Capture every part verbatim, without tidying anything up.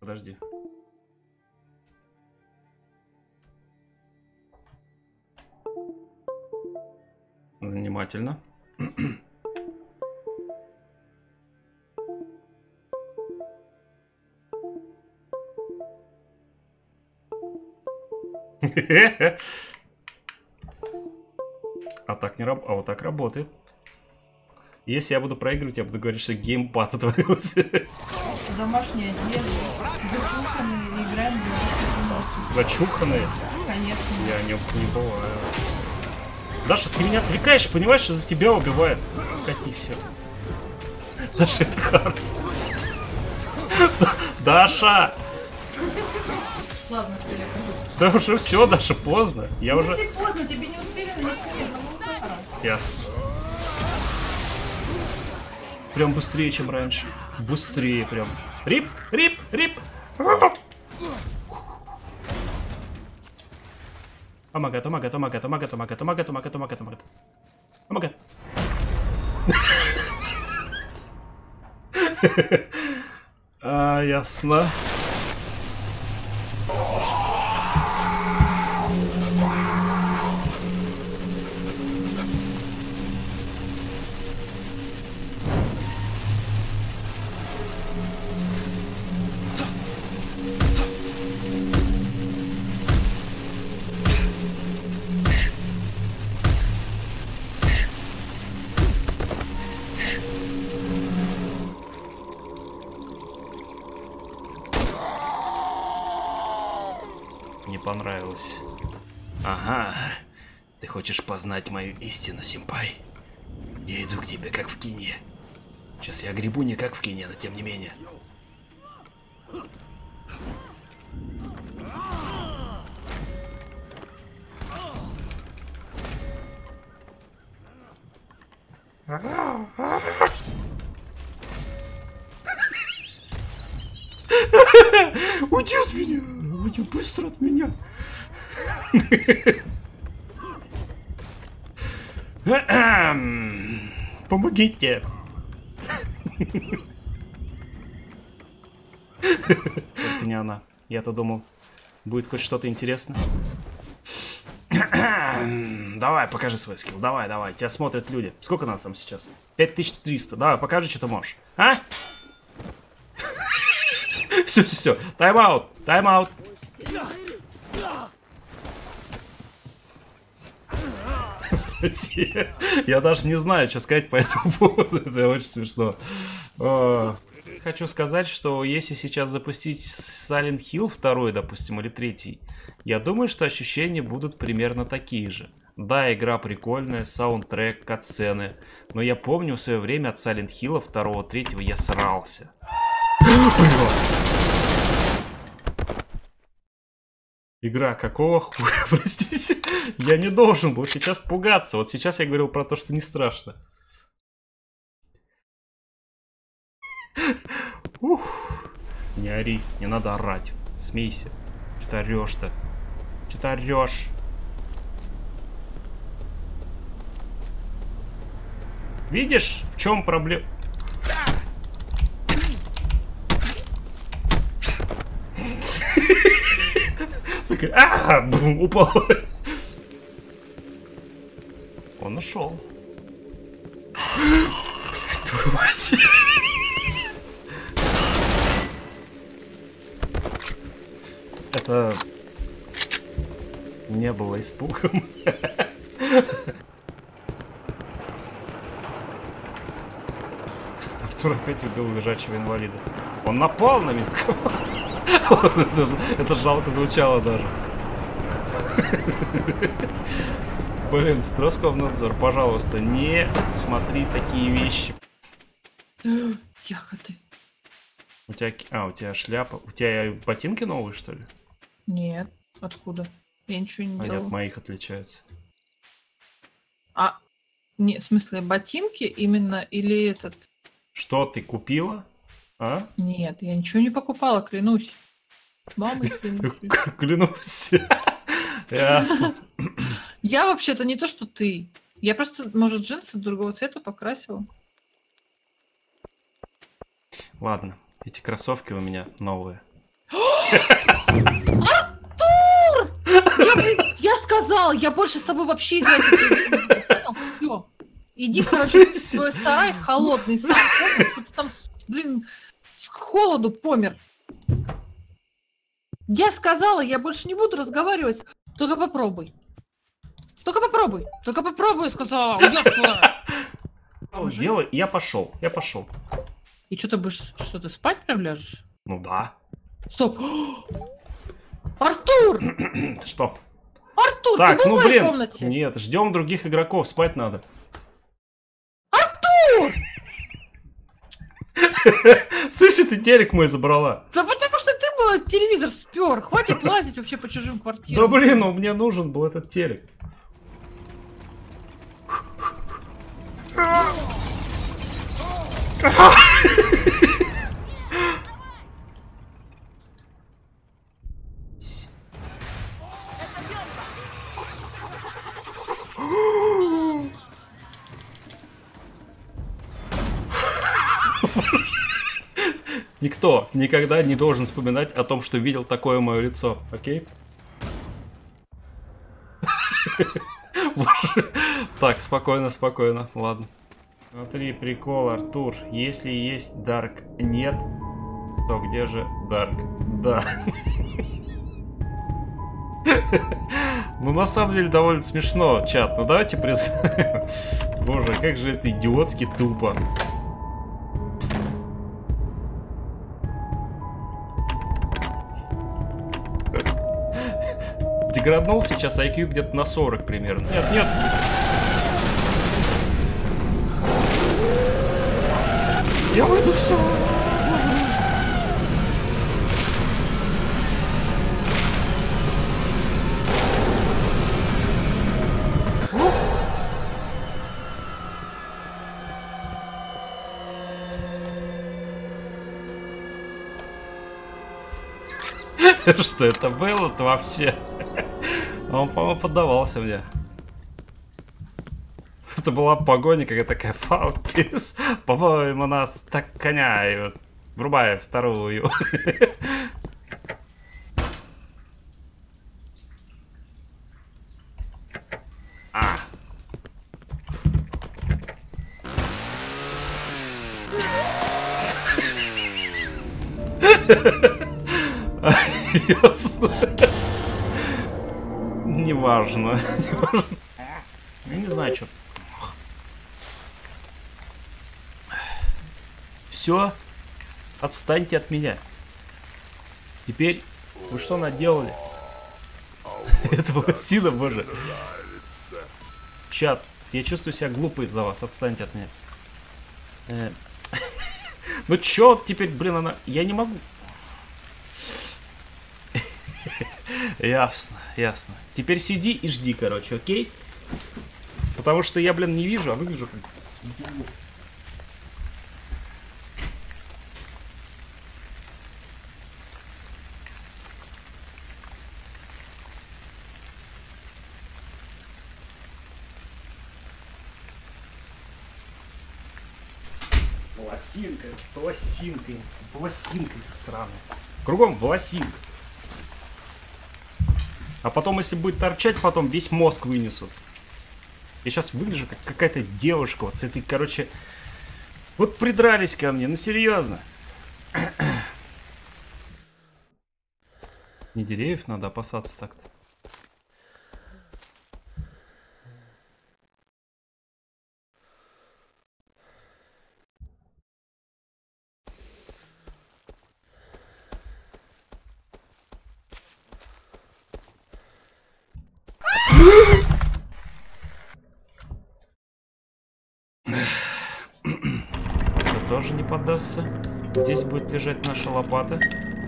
Подожди. Внимательно. А так не раб... А вот так работает. Если я буду проигрывать, я буду говорить, что геймпад отвалился. Домашняя одежда. Зачуханные, играем в Зачуханные? Конечно. Я не, не бываю. Даша, ты меня отвлекаешь, понимаешь, из-за тебя убивает. Кати все. Даша, это Хартс. Даша! Ладно, что я пойду. Да уже все, Даша, поздно. Я уже... Если поздно, тебе не успели нанести одного удара. Ясно. Прям быстрее, чем раньше. Быстрее прям. Рип, рип, рип. Омагат, омагат, омагат, омагат, омагат, омагат, омагат, омагат, омагат. Омагат. А, ясно. Не понравилось. Ага. Ты хочешь познать мою истину, симпай? Я иду к тебе, как в кине. Сейчас я гребу не как в кине, но тем не менее. Уйди от меня! Уйди быстро от меня! Помогите! Только не она. Я-то думал, будет хоть что-то интересное. Давай, покажи свой скилл. Давай, давай. Тебя смотрят люди. Сколько нас там сейчас? пять тысяч триста. Давай, покажи, что ты можешь. А? Все, все, все. Тайм-аут. Тайм-аут. Я даже не знаю, что сказать по этому поводу. Это очень смешно. О, хочу сказать, что если сейчас запустить Silent Hill второй, допустим, или третий, я думаю, что ощущения будут примерно такие же. Да, игра прикольная, саундтрек, катсцены. Но я помню в свое время от Silent Hill второго, третьего я срался. Игра, какого хуя, простите? Я не должен был сейчас пугаться. Вот сейчас я говорил про то, что не страшно. Ух. Не ори, не надо орать. Смейся. Что ты орешь-то? Что ты орешь? Видишь, в чем проблема? А, бум, упал. Он нашел. Твою мать. Это не было испугом. Артур опять убил лежачего инвалида. Он напал на меня. Это, это жалко звучало даже. Блин, Тросков-надзор, пожалуйста, не смотри такие вещи. Ягоды. У тебя, а, у тебя шляпа. У тебя ботинки новые, что ли? Нет. Откуда? Я ничего не Они делала. от моих отличаются. А, не, в смысле, ботинки именно или этот? Что ты купила? А? Нет, я ничего не покупала, клянусь. Мамой клянусь. Клянусь. Ясно. Я вообще-то не то, что ты. Я просто, может, джинсы другого цвета покрасила. Ладно, эти кроссовки у меня новые. Артур! Я, блин, я сказал, я больше с тобой вообще играть не буду. Понял? Всё. Иди, короче, в свой сарай холодный сам. Понял? Что ты там, блин, с холоду помер. Я сказала, я больше не буду разговаривать. Только попробуй. Только попробуй. Только попробуй, сказала. Уйди отсюда. Делай, я пошел, я пошел. И что ты будешь, что ты спать прям ляжешь? Ну да. Стоп. Артур! Что? Артур, Так, ты был ну в моей блин, комнате? нет, ждем других игроков, спать надо. Артур! Слушай, ты телек мой забрала. Да потому что ты бы телевизор спер. Хватит лазить вообще по чужим Да квартирам. блин, ну мне нужен был этот телек. Никто никогда не должен вспоминать о том, что видел такое мое лицо, окей? Так, спокойно, спокойно, ладно. Смотри, прикол, Артур. Если есть Дарк нет, то где же Дарк? Да. Ну, на самом деле, довольно смешно, чат. Ну, давайте признаем. Боже, как же это идиотски тупо. Деграднул сейчас ай кью где-то на сорок примерно. Нет, нет. Я выйду к сорок. Что это было-то вообще? Он, по-моему, поддавался мне. Это была погоня, какая такая фаутис. По-моему, нас так коня. И вот врубая вторую. А. Ясно. Неважно. Я не знаю, что. Все. Отстаньте от меня. Теперь вы что наделали? Это было сила, боже. Чат, я чувствую себя глупо из-за вас. Отстаньте от меня. Э. Ну чё теперь, блин, она... Я не могу. Ясно, ясно. Теперь сиди и жди, короче, окей? Потому что я, блин, не вижу, а выгляжу как... Волосинка, волосинка, волосинка это сраная. Кругом волосинка. А потом, если будет торчать, потом весь мозг вынесут. Я сейчас выгляжу как какая-то девушка. Вот с этой, короче... Вот придрались ко мне, ну серьезно. Не деревьев надо опасаться так-то. Это тоже не поддастся. Здесь будет лежать наша лопата.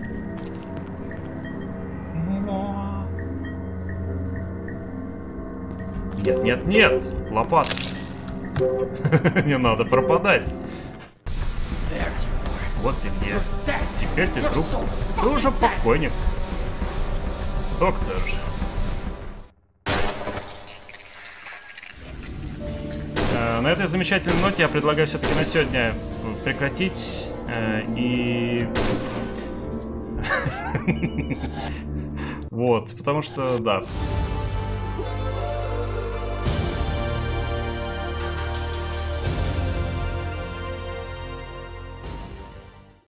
Нет, нет, нет! Лопата. Не надо пропадать. Вот ты где. Теперь ты труп. Ты уже покойник. Доктор. На этой замечательной ноте я предлагаю все-таки на сегодня прекратить э, и Вот, потому что, да,